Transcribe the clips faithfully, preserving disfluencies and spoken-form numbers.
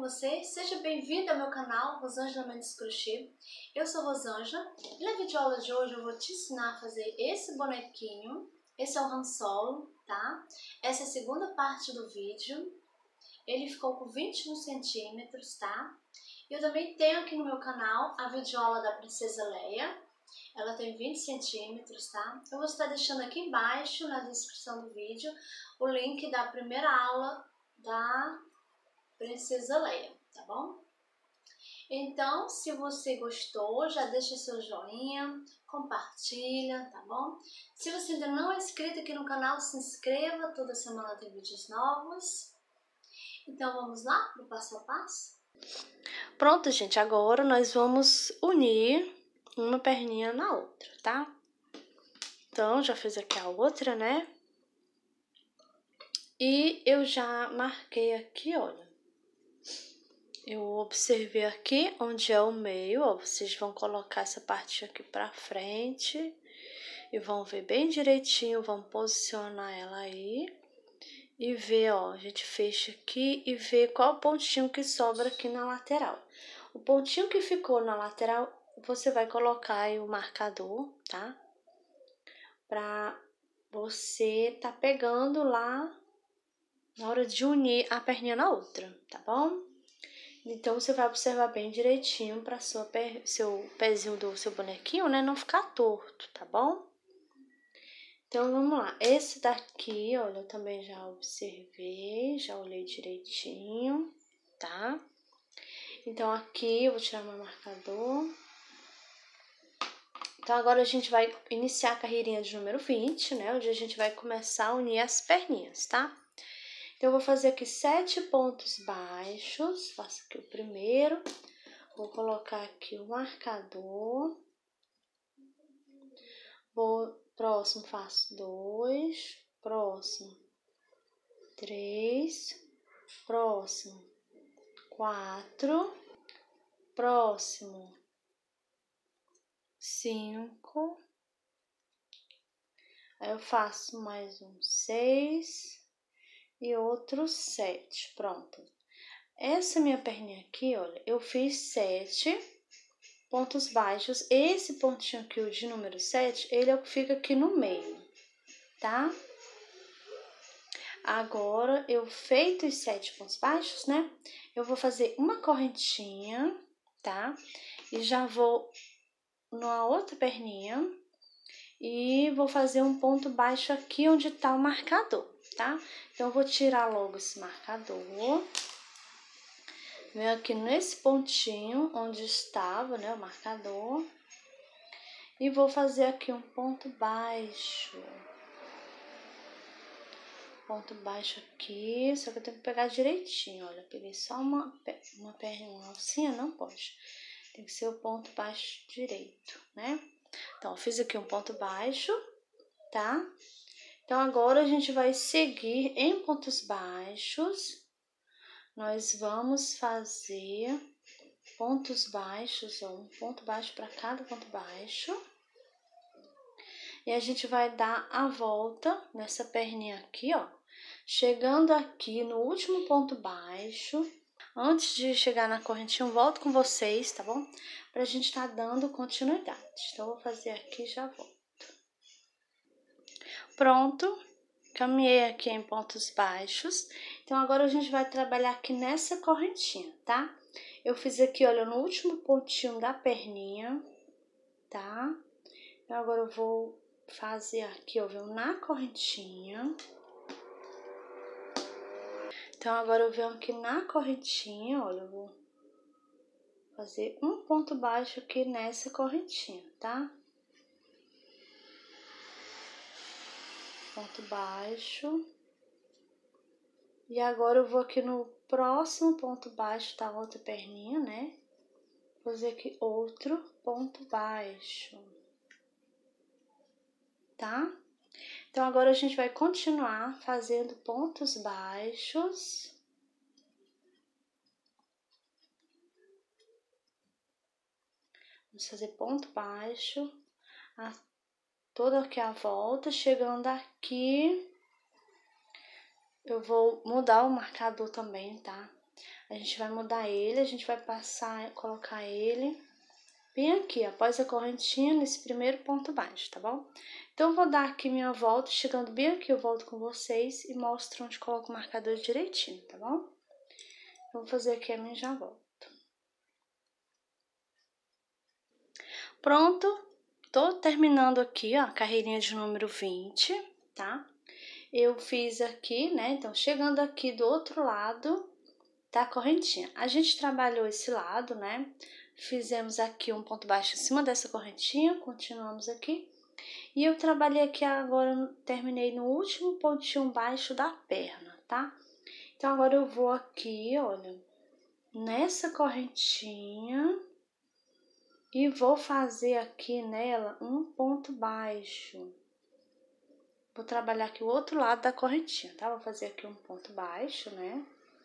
você? Seja bem-vindo ao meu canal Rosângela Mendes Crochê. Eu sou Rosângela e na videoaula de hoje eu vou te ensinar a fazer esse bonequinho. Esse é o Han Solo, tá? Essa é a segunda parte do vídeo. Ele ficou com vinte e um centímetros, tá? Eu também tenho aqui no meu canal a videoaula da Princesa Leia. Ela tem vinte centímetros, tá? Eu vou estar deixando aqui embaixo na descrição do vídeo o link da primeira aula da Princesa Leia, tá bom? Então, se você gostou, já deixa seu joinha, compartilha, tá bom? Se você ainda não é inscrito aqui no canal, se inscreva, toda semana tem vídeos novos. Então, vamos lá pro passo a passo? Pronto, gente, agora nós vamos unir uma perninha na outra, tá? Então, já fiz aqui a outra, né? E eu já marquei aqui, olha. Eu observei aqui onde é o meio, ó, vocês vão colocar essa parte aqui pra frente e vão ver bem direitinho, vão posicionar ela aí e ver, ó, a gente fecha aqui e vê qual pontinho que sobra aqui na lateral. O pontinho que ficou na lateral, você vai colocar aí o marcador, tá? Pra você tá pegando lá na hora de unir a perninha na outra, tá bom? Então, você vai observar bem direitinho para sua pé, seu pezinho do seu bonequinho, né, não ficar torto, tá bom? Então, vamos lá. Esse daqui, olha, eu também já observei, já olhei direitinho, tá? Então, aqui eu vou tirar meu marcador. Então, agora a gente vai iniciar a carreirinha de número vinte, né, onde a gente vai começar a unir as perninhas, tá? Então, eu vou fazer aqui sete pontos baixos, faço aqui o primeiro, vou colocar aqui o marcador, vou, próximo faço dois, próximo três, próximo quatro, próximo cinco, aí eu faço mais um seis e outro sete, pronto. Essa minha perninha aqui, olha, eu fiz sete pontos baixos. Esse pontinho aqui, o de número sete, ele é o que fica aqui no meio, tá? Agora, eu feito os sete pontos baixos, né? Eu vou fazer uma correntinha, tá? E já vou numa outra perninha e vou fazer um ponto baixo aqui onde tá o marcador, tá? Então, eu vou tirar logo esse marcador. Venho aqui nesse pontinho onde estava, né, o marcador. E vou fazer aqui um ponto baixo. Ponto baixo aqui, só que eu tenho que pegar direitinho, olha. Peguei só uma, uma perna, uma alcinha, não pode. Tem que ser o ponto baixo direito, né? Então, eu fiz aqui um ponto baixo, tá? Então, agora a gente vai seguir em pontos baixos. Nós vamos fazer pontos baixos, ó, um ponto baixo para cada ponto baixo. E a gente vai dar a volta nessa perninha aqui, ó. Chegando aqui no último ponto baixo. Antes de chegar na correntinha, eu volto com vocês, tá bom? Pra gente tá dando continuidade. Então, eu vou fazer aqui e já volto. Pronto. Caminhei aqui em pontos baixos. Então, agora a gente vai trabalhar aqui nessa correntinha, tá? Eu fiz aqui, olha, no último pontinho da perninha, tá? Então, agora eu vou fazer aqui, ó, viu, na correntinha. Então, agora eu venho aqui na correntinha, olha, eu vou fazer um ponto baixo aqui nessa correntinha, tá? Ponto baixo. E agora eu vou aqui no próximo ponto baixo da outra perninha, né? Vou fazer aqui outro ponto baixo. Tá? Então, agora a gente vai continuar fazendo pontos baixos. Vamos fazer ponto baixo, a, toda aqui a volta, chegando aqui, eu vou mudar o marcador também, tá? A gente vai mudar ele, a gente vai passar, colocar ele bem aqui, após a correntinha, nesse primeiro ponto baixo, tá bom? Então, eu vou dar aqui minha volta, chegando bem aqui, eu volto com vocês e mostro onde coloco o marcador direitinho, tá bom? Eu vou fazer aqui a minha já volto. Pronto, tô terminando aqui, ó, a carreirinha de número vinte, tá? Eu fiz aqui, né, então, chegando aqui do outro lado da correntinha. A gente trabalhou esse lado, né? Fizemos aqui um ponto baixo em cima dessa correntinha, continuamos aqui. E eu trabalhei aqui agora, terminei no último pontinho baixo da perna, tá? Então, agora eu vou aqui, olha, nessa correntinha e vou fazer aqui nela um ponto baixo. Vou trabalhar aqui o outro lado da correntinha, tá? Vou fazer aqui um ponto baixo, né?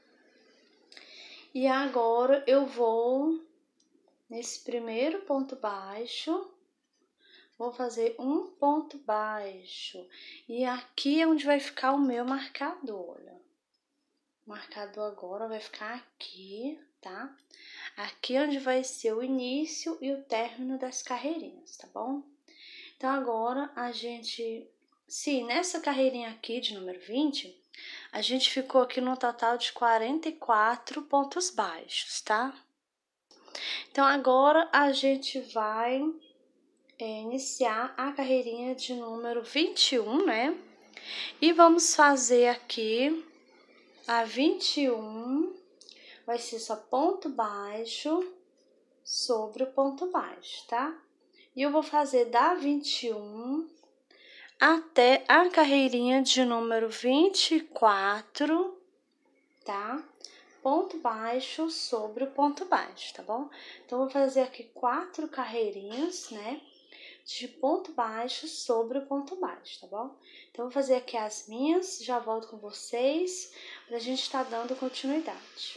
E agora eu vou, nesse primeiro ponto baixo, vou fazer um ponto baixo. E aqui é onde vai ficar o meu marcador, olha. O marcador agora vai ficar aqui, tá? Aqui é onde vai ser o início e o término das carreirinhas, tá bom? Então, agora a gente, se nessa carreirinha aqui de número vinte, a gente ficou aqui no total de quarenta e quatro pontos baixos, tá? Então, agora a gente vai é, iniciar a carreirinha de número vinte e um, né? E vamos fazer aqui a vinte e um, vai ser só ponto baixo sobre o ponto baixo, tá? E eu vou fazer da vinte e um até a carreirinha de número vinte e quatro, tá? Ponto baixo sobre o ponto baixo, tá bom? Então, vou fazer aqui quatro carreirinhas, né? De ponto baixo sobre o ponto baixo, tá bom? Então, vou fazer aqui as minhas, já volto com vocês, pra gente estar dando continuidade.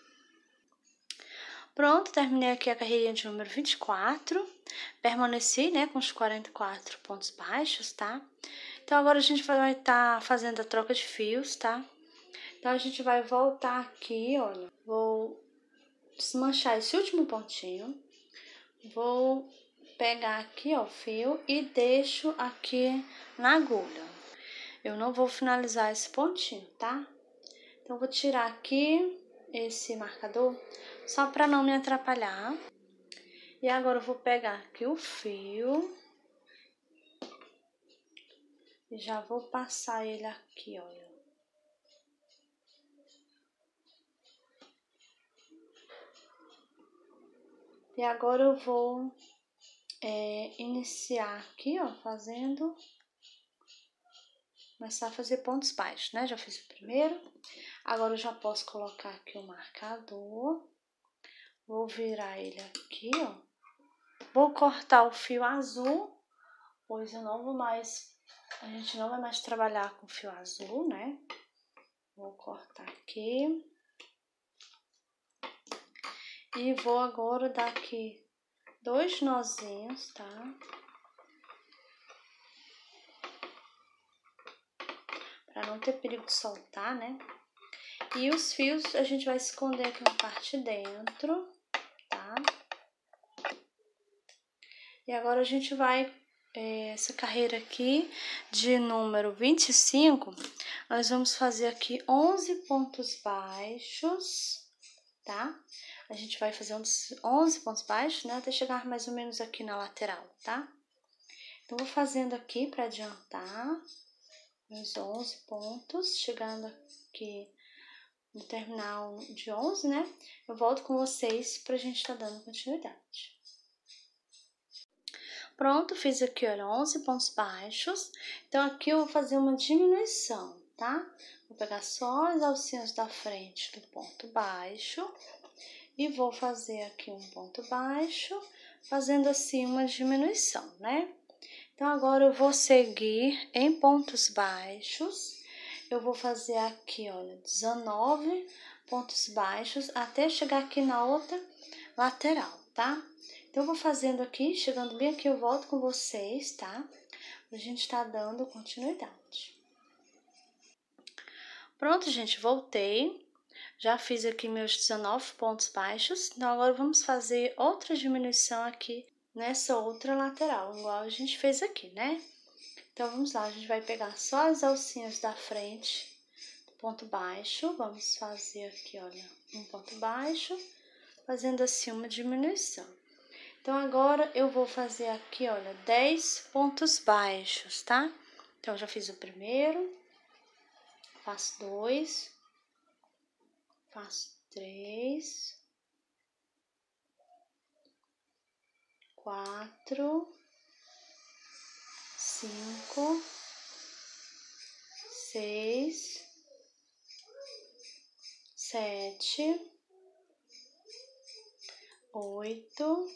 Pronto, terminei aqui a carreirinha de número vinte e quatro, permaneci, né, com os quarenta e quatro pontos baixos, tá? Então, agora a gente vai estar fazendo a troca de fios, tá? Então, a gente vai voltar aqui, olha, vou desmanchar esse último pontinho, vou pegar aqui, ó, o fio e deixo aqui na agulha. Eu não vou finalizar esse pontinho, tá? Então, vou tirar aqui esse marcador só para não me atrapalhar. E agora eu vou pegar aqui o fio e já vou passar ele aqui, olha. E agora eu vou é, iniciar aqui, ó, fazendo, começar a fazer pontos baixos, né? Já fiz o primeiro, agora eu já posso colocar aqui o marcador, vou virar ele aqui, ó, vou cortar o fio azul, pois eu não vou mais, a gente não vai mais trabalhar com fio azul, né? Vou cortar aqui. E vou agora dar aqui dois nozinhos, tá? Pra não ter perigo de soltar, né? E os fios a gente vai esconder aqui na parte de dentro, tá? E agora a gente vai, é, essa carreira aqui de número vinte e cinco, nós vamos fazer aqui onze pontos baixos, tá? A gente vai fazer uns onze pontos baixos, né? Até chegar mais ou menos aqui na lateral, tá? Então, vou fazendo aqui para adiantar uns onze pontos, chegando aqui no terminal de onze, né? Eu volto com vocês pra gente tá dando continuidade. Pronto, fiz aqui, olha, onze pontos baixos. Então, aqui eu vou fazer uma diminuição, tá? Vou pegar só as alcinhas da frente do ponto baixo e vou fazer aqui um ponto baixo, fazendo assim uma diminuição, né? Então, agora eu vou seguir em pontos baixos. Eu vou fazer aqui, olha, dezenove pontos baixos até chegar aqui na outra lateral, tá? Então, eu vou fazendo aqui, chegando bem aqui, eu volto com vocês, tá? A gente tá dando continuidade. Pronto, gente, voltei. Já fiz aqui meus dezenove pontos baixos, então agora vamos fazer outra diminuição aqui nessa outra lateral, igual a gente fez aqui, né? Então, vamos lá, a gente vai pegar só as alcinhas da frente, ponto baixo, vamos fazer aqui, olha, um ponto baixo, fazendo assim uma diminuição. Então, agora eu vou fazer aqui, olha, dez pontos baixos, tá? Então, eu já fiz o primeiro, faço dois, faço três, quatro, cinco, seis, sete, oito,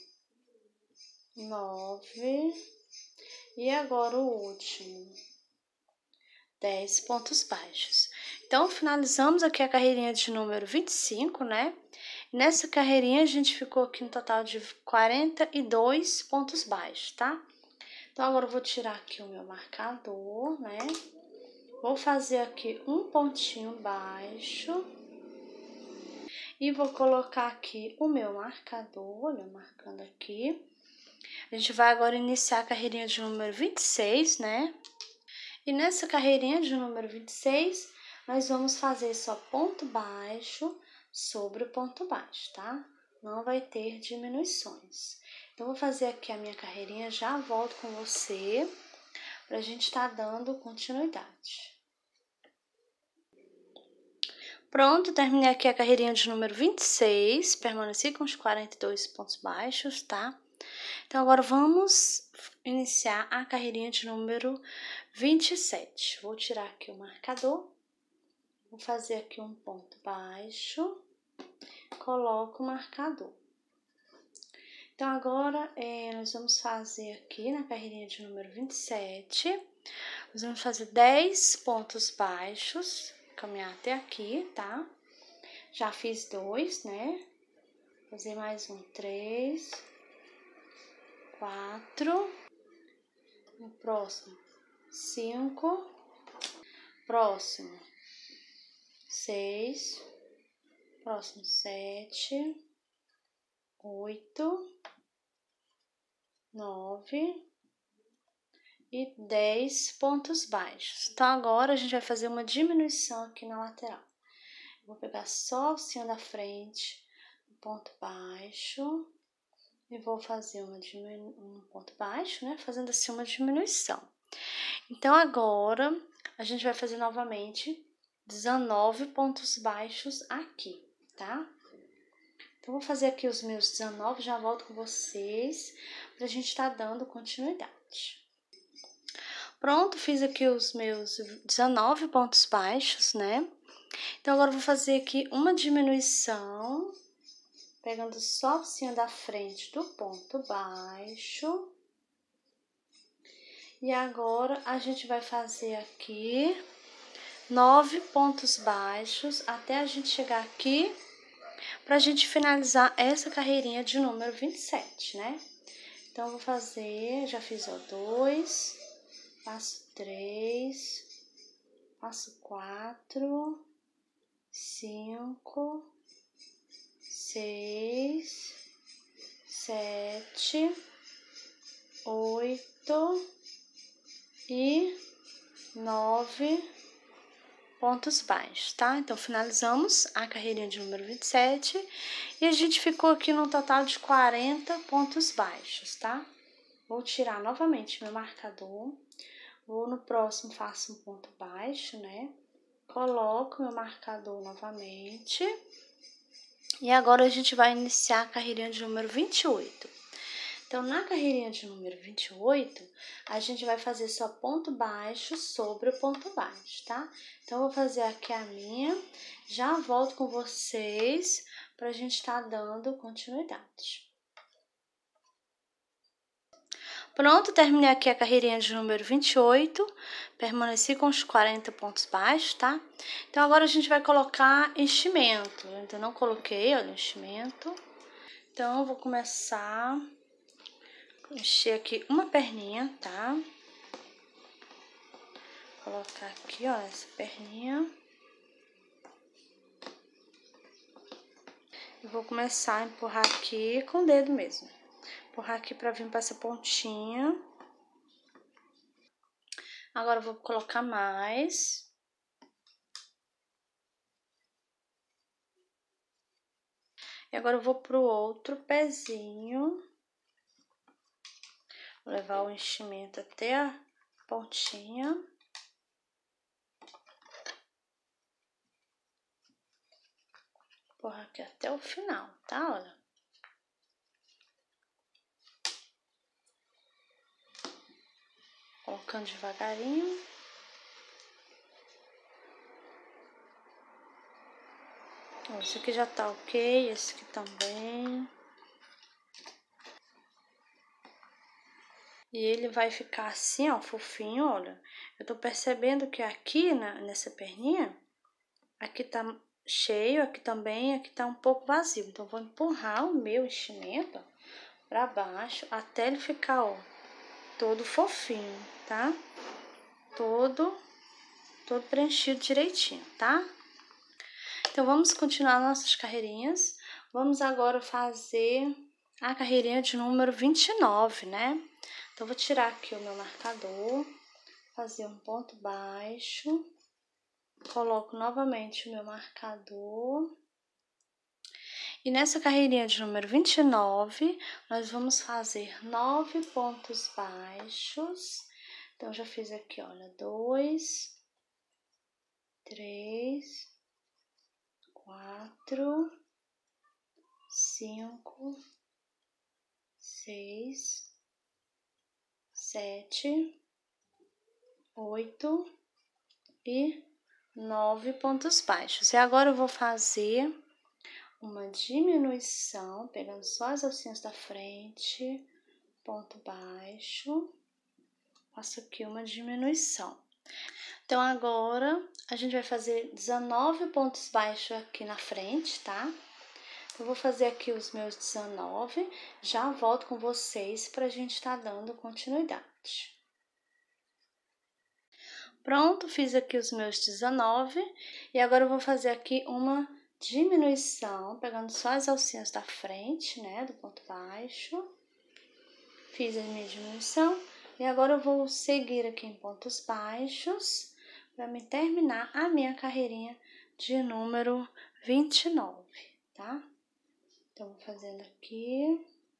nove e agora o último, dez pontos baixos. Então, finalizamos aqui a carreirinha de número vinte e cinco, né? Nessa carreirinha, a gente ficou aqui no total de quarenta e dois pontos baixos, tá? Então, agora eu vou tirar aqui o meu marcador, né? Vou fazer aqui um pontinho baixo. E vou colocar aqui o meu marcador, olha, marcando aqui. A gente vai agora iniciar a carreirinha de número vinte e seis, né? E nessa carreirinha de número vinte e seis, nós vamos fazer só ponto baixo sobre o ponto baixo, tá? Não vai ter diminuições. Então, vou fazer aqui a minha carreirinha, já volto com você, pra gente estar dando continuidade. Pronto, terminei aqui a carreirinha de número vinte e seis, permaneci com os quarenta e dois pontos baixos, tá? Então, agora vamos iniciar a carreirinha de número vinte e sete. Vou tirar aqui o marcador, vou fazer aqui um ponto baixo, coloco o marcador. Então, agora, é, nós vamos fazer aqui na carreirinha de número vinte e sete, nós vamos fazer dez pontos baixos, caminhar até aqui, tá? Já fiz dois, né? Vou fazer mais um, três, quatro, o próximo, cinco, próximo, seis, próximo, sete, oito, nove e dez pontos baixos. Então, agora a gente vai fazer uma diminuição aqui na lateral. Vou pegar só a alcinha da frente, um ponto baixo, e vou fazer uma diminu... um ponto baixo, né? Fazendo assim uma diminuição. Então, agora, a gente vai fazer novamente dezenove pontos baixos aqui, tá? Então, vou fazer aqui os meus dezenove, já volto com vocês, pra gente estar dando continuidade. Pronto, fiz aqui os meus dezenove pontos baixos, né? Então, agora eu vou fazer aqui uma diminuição, pegando só a alcinha da frente do ponto baixo. E agora, a gente vai fazer aqui nove pontos baixos, até a gente chegar aqui, pra gente finalizar essa carreirinha de número vinte e sete, né? Então, eu vou fazer, já fiz ó, dois, faço três, faço quatro, cinco, seis, sete, oito e nove pontos baixos, tá? Então, finalizamos a carreirinha de número vinte e sete e a gente ficou aqui no total de quarenta pontos baixos, tá? Vou tirar novamente meu marcador, vou no próximo, faço um ponto baixo, né? Coloco meu marcador novamente. E agora a gente vai iniciar a carreirinha de número vinte e oito. Então, na carreirinha de número vinte e oito, a gente vai fazer só ponto baixo sobre o ponto baixo, tá? Então, eu vou fazer aqui a minha, já volto com vocês pra gente estar dando continuidade. Pronto, terminei aqui a carreirinha de número vinte e oito, permaneci com os quarenta pontos baixos, tá? Então, agora a gente vai colocar enchimento. Eu ainda não coloquei, olha, enchimento. Então, eu vou começar a encher aqui uma perninha, tá? Vou colocar aqui, ó, essa perninha. vou começar a empurrar aqui com o dedo mesmo. Empurrar aqui pra vir pra essa pontinha. Agora eu vou colocar mais. E agora eu vou pro outro pezinho. Vou levar o enchimento até a pontinha. Empurrar aqui até o final, tá? Olha. Colocando devagarinho. Esse aqui já tá ok, esse aqui também. E ele vai ficar assim, ó, fofinho, olha. Eu tô percebendo que aqui, na, nessa perninha, aqui tá cheio, aqui também, aqui tá um pouco vazio. Então, vou empurrar o meu enchimento ó, pra baixo, até ele ficar, ó, todo fofinho, tá? Todo, todo preenchido direitinho, tá? Então, vamos continuar nossas carreirinhas. Vamos agora fazer a carreirinha de número vinte e nove, né? Então, vou tirar aqui o meu marcador, fazer um ponto baixo, coloco novamente o meu marcador. E nessa carreirinha de número vinte e nove, nós vamos fazer nove pontos baixos. Então, já fiz aqui, olha, dois, três, quatro, cinco, seis, sete, oito e nove pontos baixos. E agora eu vou fazer uma diminuição, pegando só as alcinhas da frente, ponto baixo, faço aqui uma diminuição. Então, agora a gente vai fazer dezenove pontos baixos aqui na frente, tá? Eu vou fazer aqui os meus dezenove, já volto com vocês pra gente estar dando continuidade. Pronto, fiz aqui os meus dezenove e agora eu vou fazer aqui uma diminuição, pegando só as alcinhas da frente, né, do ponto baixo. Fiz a minha diminuição e agora eu vou seguir aqui em pontos baixos para me terminar a minha carreirinha de número vinte e nove, tá? Então, vou fazendo aqui,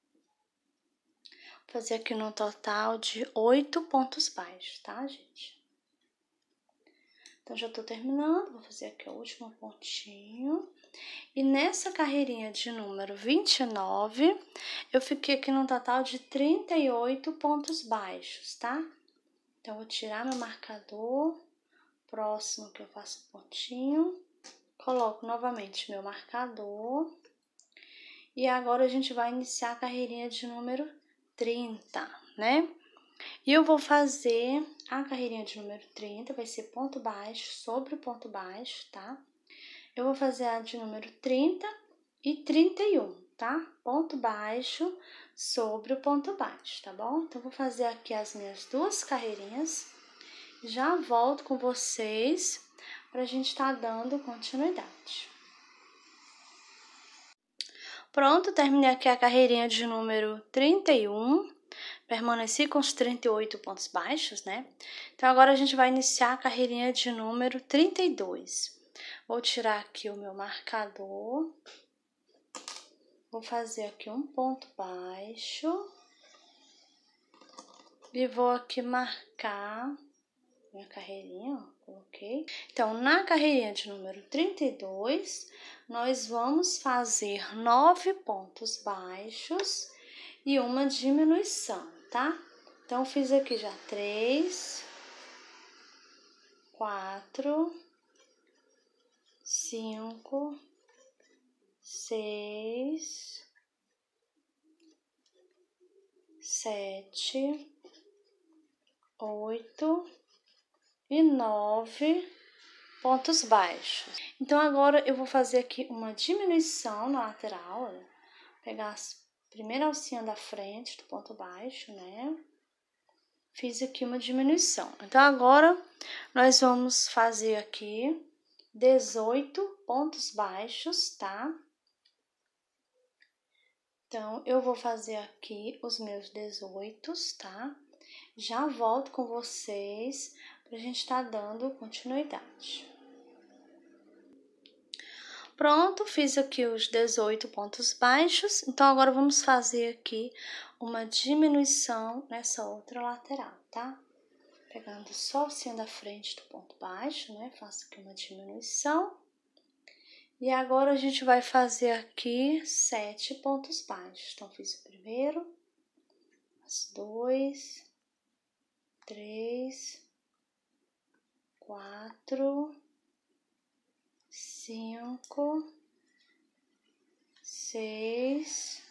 vou fazer aqui no total de oito pontos baixos, tá, gente? Então, já tô terminando, vou fazer aqui o último pontinho. E nessa carreirinha de número vinte e nove, eu fiquei aqui no total de trinta e oito pontos baixos, tá? Então, vou tirar meu marcador, próximo que eu faço pontinho, coloco novamente meu marcador. E agora, a gente vai iniciar a carreirinha de número trinta, né? E eu vou fazer a carreirinha de número trinta, vai ser ponto baixo sobre ponto baixo, tá? Eu vou fazer a de número trinta e trinta e um, tá? Ponto baixo sobre o ponto baixo, tá bom? Então, vou fazer aqui as minhas duas carreirinhas. Já volto com vocês pra gente tá dando continuidade. Pronto, terminei aqui a carreirinha de número trinta e um. Permaneci com os trinta e oito pontos baixos, né? Então, agora a gente vai iniciar a carreirinha de número trinta e dois. Vou tirar aqui o meu marcador. Vou fazer aqui um ponto baixo. E vou aqui marcar minha carreirinha, ó, coloquei. Então, na carreirinha de número trinta e dois, nós vamos fazer nove pontos baixos e uma diminuição, tá? Então, fiz aqui já três, quatro, cinco, seis, sete, oito e nove pontos baixos. Então, agora eu vou fazer aqui uma diminuição na lateral, olha. Pegar a primeira alcinha da frente do ponto baixo, né? Fiz aqui uma diminuição. Então, agora nós vamos fazer aqui dezoito pontos baixos, tá? Então, eu vou fazer aqui os meus dezoito, tá? Já volto com vocês pra gente estar dando continuidade. Pronto, fiz aqui os dezoito pontos baixos. Então, agora vamos fazer aqui uma diminuição nessa outra lateral, tá? Pegando só o alcinho da frente do ponto baixo, né? Faço aqui uma diminuição. E agora, a gente vai fazer aqui sete pontos baixos. Então, fiz o primeiro, os dois, três, quatro, cinco, seis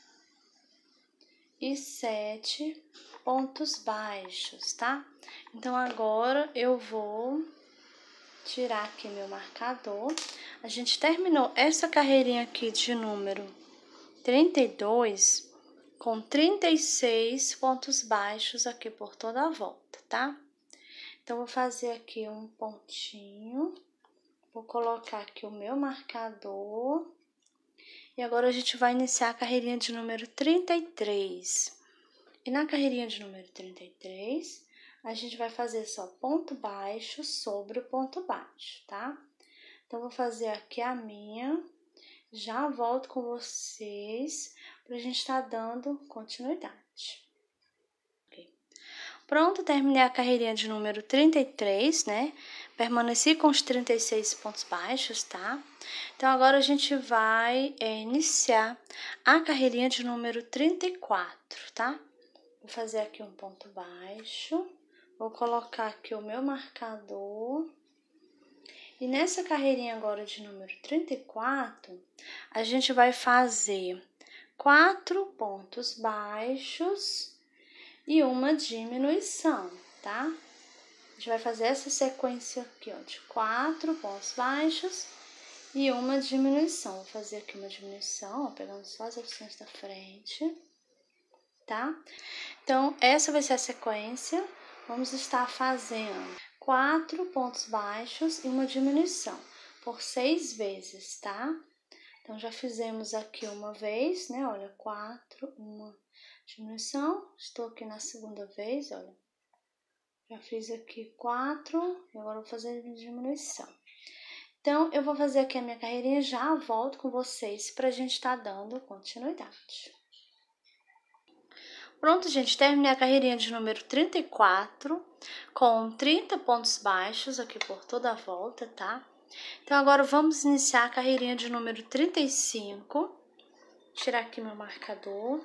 e sete pontos baixos, tá? Então, agora eu vou tirar aqui meu marcador. A gente terminou essa carreirinha aqui de número trinta e dois com trinta e seis pontos baixos aqui por toda a volta, tá? Então, vou fazer aqui um pontinho, vou colocar aqui o meu marcador. E agora, a gente vai iniciar a carreirinha de número trinta e três. E na carreirinha de número trinta e três, a gente vai fazer só ponto baixo sobre o ponto baixo, tá? Então, vou fazer aqui a minha, já volto com vocês pra gente estar dando continuidade. Okay. Pronto, terminei a carreirinha de número trinta e três, né? Permaneci com os trinta e seis pontos baixos, tá? Então, agora a gente vai é, iniciar a carreirinha de número trinta e quatro, tá? Vou fazer aqui um ponto baixo, vou colocar aqui o meu marcador. E nessa carreirinha agora de número trinta e quatro, a gente vai fazer quatro pontos baixos e uma diminuição, tá? A gente vai fazer essa sequência aqui, ó, de quatro pontos baixos e uma diminuição. Vou fazer aqui uma diminuição, ó, pegando só as opções da frente, tá? Então, essa vai ser a sequência. Vamos estar fazendo quatro pontos baixos e uma diminuição por seis vezes, tá? Então, já fizemos aqui uma vez, né? Olha, quatro, uma diminuição. Estou aqui na segunda vez, olha. Já fiz aqui quatro e agora vou fazer a diminuição. Então, eu vou fazer aqui a minha carreirinha, já volto com vocês pra gente estar dando continuidade. Pronto, gente, terminei a carreirinha de número trinta e quatro, com trinta pontos baixos aqui por toda a volta, tá? Então, agora vamos iniciar a carreirinha de número trinta e cinco. Vou tirar aqui meu marcador.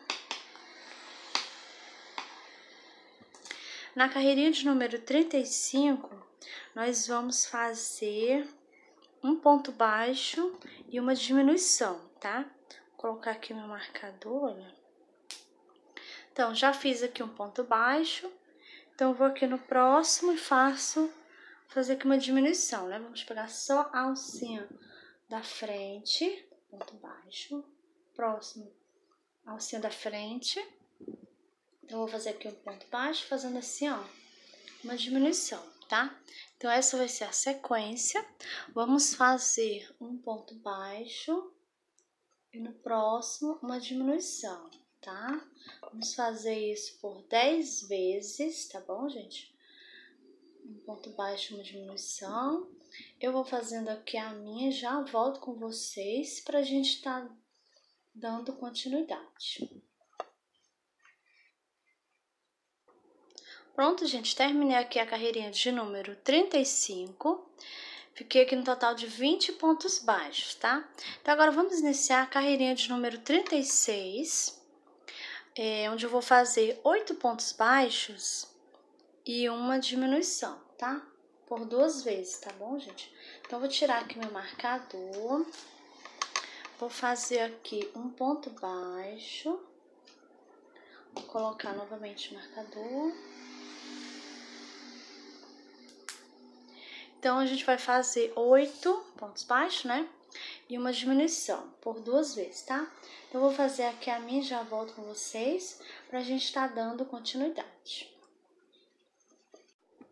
Na carreirinha de número trinta e cinco, nós vamos fazer um ponto baixo e uma diminuição, tá? Vou colocar aqui meu marcador, olha. Então, já fiz aqui um ponto baixo, então vou aqui no próximo e faço, fazer aqui uma diminuição, né? Vamos pegar só a alcinha da frente, ponto baixo, próximo, alcinha da frente. Então, vou fazer aqui um ponto baixo, fazendo assim, ó, uma diminuição, tá? Então, essa vai ser a sequência. Vamos fazer um ponto baixo e no próximo uma diminuição, tá? Vamos fazer isso por dez vezes, tá bom, gente? Um ponto baixo, uma diminuição. Eu vou fazendo aqui a minha, já volto com vocês pra gente tá dando continuidade. Pronto, gente, terminei aqui a carreirinha de número trinta e cinco. Fiquei aqui no total de vinte pontos baixos, tá? Então, agora vamos iniciar a carreirinha de número trinta e seis. É, onde eu vou fazer oito pontos baixos e uma diminuição, tá? Por duas vezes, tá bom, gente? Então, vou tirar aqui meu marcador, vou fazer aqui um ponto baixo, vou colocar novamente o marcador. Então, a gente vai fazer oito pontos baixos, né? E uma diminuição por duas vezes, tá? Então, eu vou fazer aqui a minha e já volto com vocês pra gente estar dando continuidade.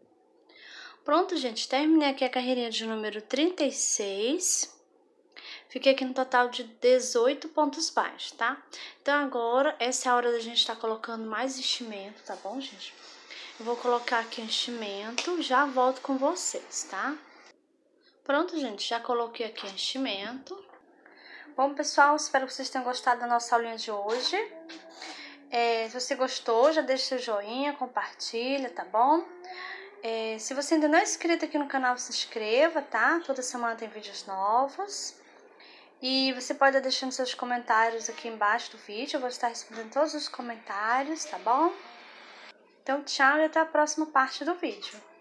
Pronto, gente, terminei aqui a carreirinha de número trinta e seis. Fiquei aqui no total de dezoito pontos baixos, tá? Então agora, essa é a hora da gente estar colocando mais enchimento, tá bom, gente? Eu vou colocar aqui o enchimento, já volto com vocês, tá? Pronto, gente, já coloquei aqui o enchimento. Bom, pessoal, espero que vocês tenham gostado da nossa aulinha de hoje. É, se você gostou, já deixa seu joinha, compartilha, tá bom? É, se você ainda não é inscrito aqui no canal, se inscreva, tá? Toda semana tem vídeos novos. E você pode estar deixando seus comentários aqui embaixo do vídeo. Eu vou estar respondendo todos os comentários, tá bom? Então, tchau e até a próxima parte do vídeo.